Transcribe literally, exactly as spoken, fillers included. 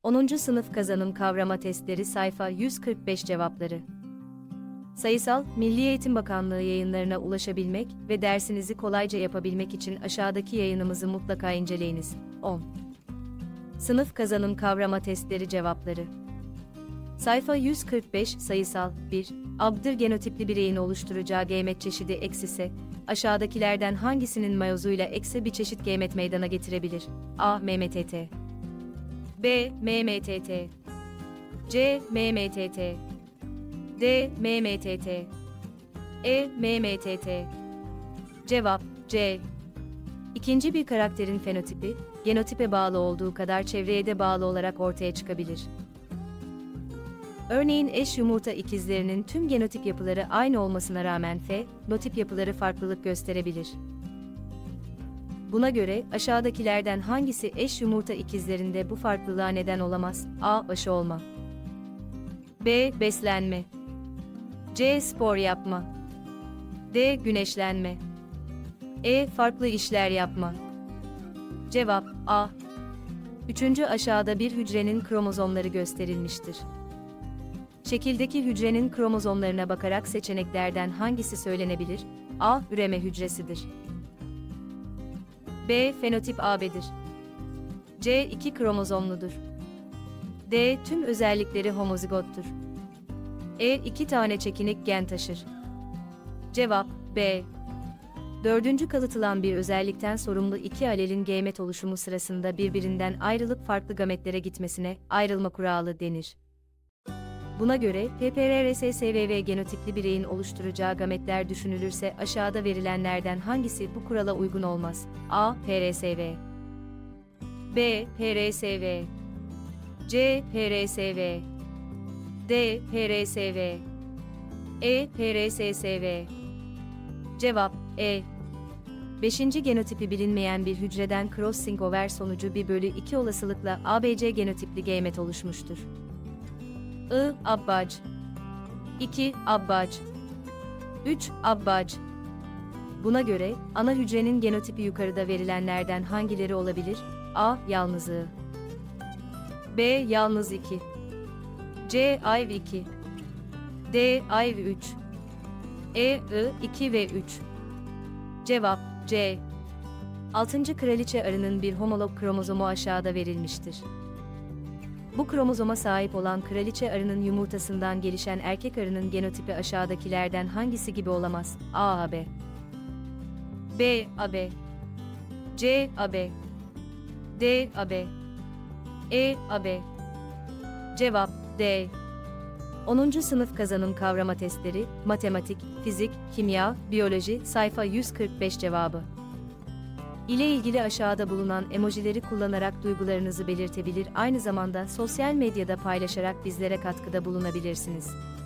onuncu Sınıf Kazanım Kavrama Testleri Sayfa yüz kırk beş Cevapları. Sayısal, Milli Eğitim Bakanlığı yayınlarına ulaşabilmek ve dersinizi kolayca yapabilmek için aşağıdaki yayınımızı mutlaka inceleyiniz. on. Sınıf Kazanım Kavrama Testleri Cevapları. Sayfa yüz kırk beş Sayısal bir. Ab'dır genotipli bireyin oluşturacağı gamet çeşidi eksise, aşağıdakilerden hangisinin mayozuyla eksi bir çeşit gamet meydana getirebilir? A. M M T T B. M M T T C. M M T T D. M M T T E. M M T T Cevap C. İkinci bir karakterin fenotipi, genotipe bağlı olduğu kadar çevreye de bağlı olarak ortaya çıkabilir. Örneğin eş yumurta ikizlerinin tüm genotip yapıları aynı olmasına rağmen fenotip yapıları farklılık gösterebilir. Buna göre aşağıdakilerden hangisi eş yumurta ikizlerinde bu farklılığa neden olamaz? A. Aşı olma B. Beslenme C. Spor yapma D. Güneşlenme E. Farklı işler yapma. Cevap A. Üçüncü aşağıda bir hücrenin kromozomları gösterilmiştir. Şekildeki hücrenin kromozomlarına bakarak seçeneklerden hangisi söylenebilir? A. Üreme hücresidir. B. Fenotip A B'dir. C. iki kromozomludur. D. Tüm özellikleri homozigottur. E. iki tane çekinik gen taşır. Cevap B. Dördüncü kalıtılan bir özellikten sorumlu iki alelin gamet oluşumu sırasında birbirinden ayrılıp farklı gametlere gitmesine ayrılma kuralı denir. Buna göre P P R S S V V genotipli bireyin oluşturacağı gametler düşünülürse aşağıda verilenlerden hangisi bu kurala uygun olmaz? A. P R S V B. P R S V C. P R S V D. P R S V E. P R S S V Cevap E. Beşinci genotipi bilinmeyen bir hücreden crossing over sonucu bir bölü iki olasılıkla A B C genotipli gamet oluşmuştur. I. Abbac iki. Abbac üç. Abbac Buna göre, ana hücrenin genotipi yukarıda verilenlerden hangileri olabilir? A. Yalnız I B. Yalnız iki C. Ayv iki D. Ayv üç E. I. iki ve üç Cevap C. Altıncı kraliçe arının bir homolog kromozomu aşağıda verilmiştir. Bu kromozoma sahip olan kraliçe arının yumurtasından gelişen erkek arının genotipi aşağıdakilerden hangisi gibi olamaz? A. A B B. A B C. A B D. A B E. A B Cevap D. onuncu Sınıf Kazanım Kavrama Testleri, Matematik, Fizik, Kimya, Biyoloji, sayfa yüz kırk beş Cevabı ile ilgili aşağıda bulunan emojileri kullanarak duygularınızı belirtebilir, aynı zamanda sosyal medyada paylaşarak bizlere katkıda bulunabilirsiniz.